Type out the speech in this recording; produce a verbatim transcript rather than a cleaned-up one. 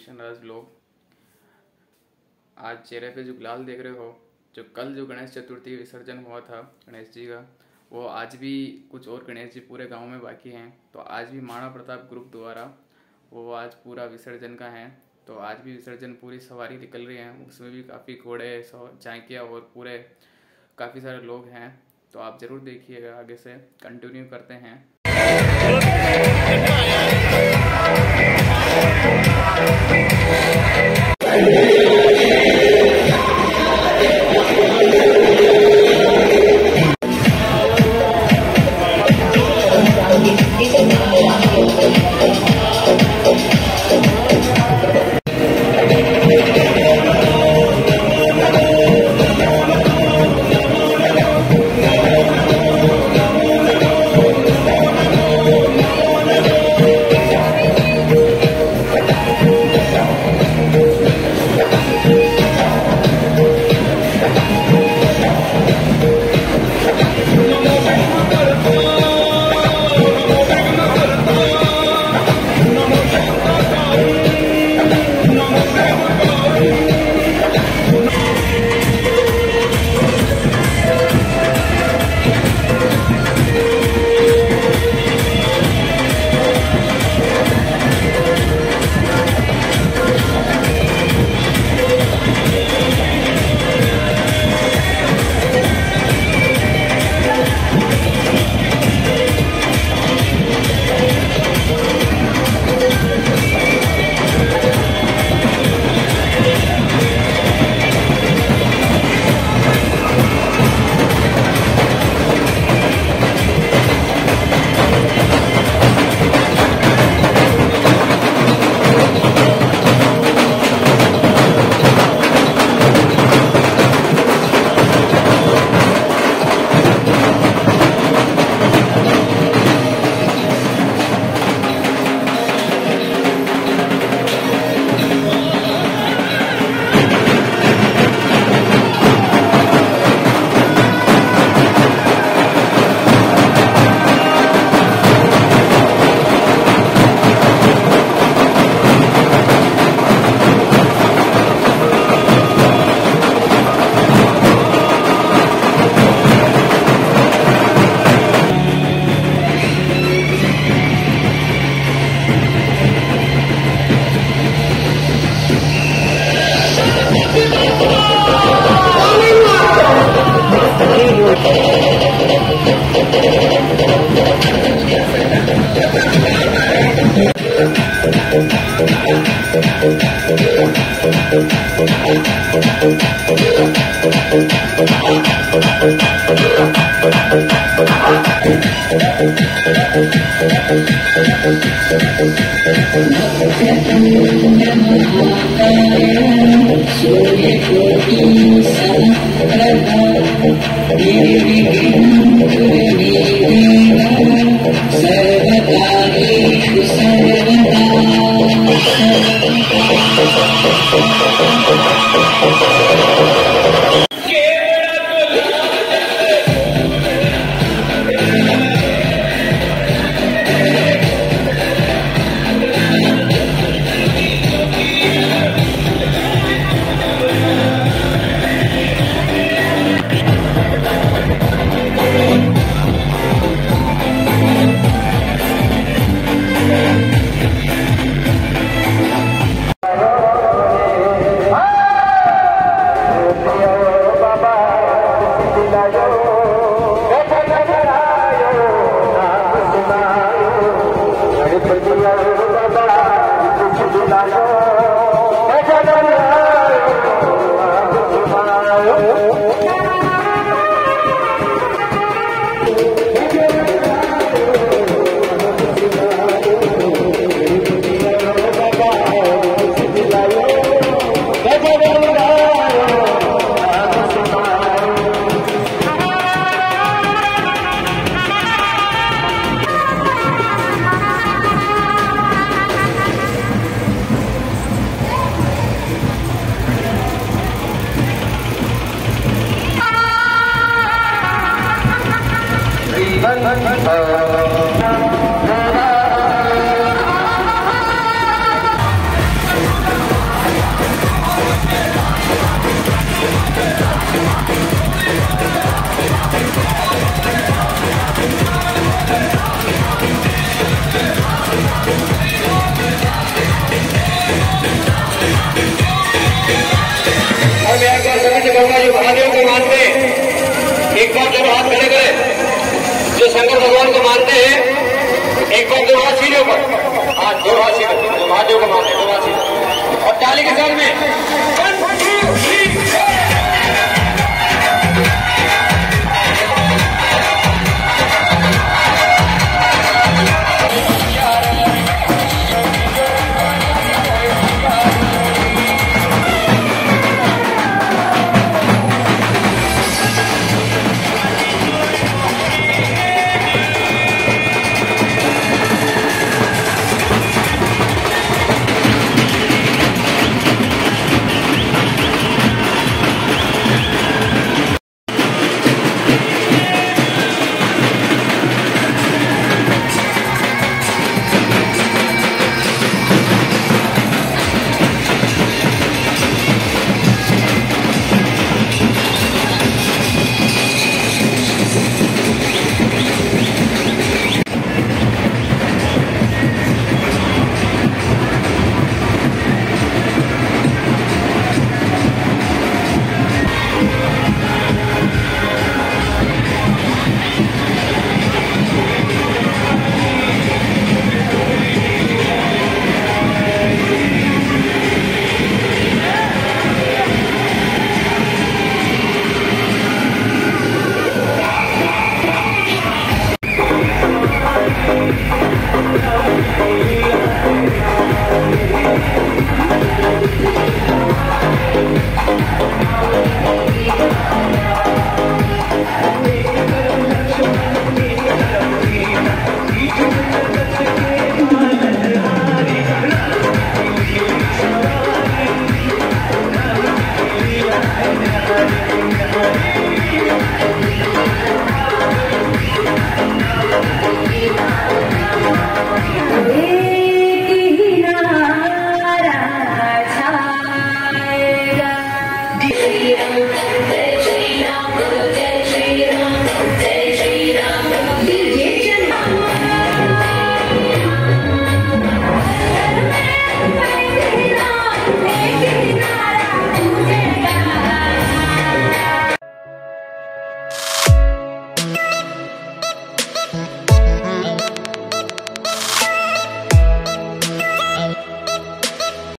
भूषण राज लोग। आज चेहरे पे जो गुलाल देख रहे हो, जो कल जो गणेश चतुर्थी विसर्जन हुआ था गणेश जी का, वो आज भी कुछ और गणेश जी पूरे गांव में बाकी हैं। तो आज भी महाराणा प्रताप ग्रुप द्वारा वो आज पूरा विसर्जन का है। तो आज भी विसर्जन पूरी सवारी निकल रही है, उसमें भी काफ़ी घोड़े झांकियाँ और पूरे काफ़ी सारे लोग हैं। तो आप ज़रूर देखिएगा, आगे से कंटिन्यू करते हैं। कहूंगा जो महादेव को मानते हैं एक बार जब हाथ खड़े करें, जो शंकर भगवान को मानते हैं एक बार दो हाथ सीधे ऊपर, हाँ दो हाथ सीधे, जो महादेव को मानते हैं दो हाथ सीधे, और ताली के साथ में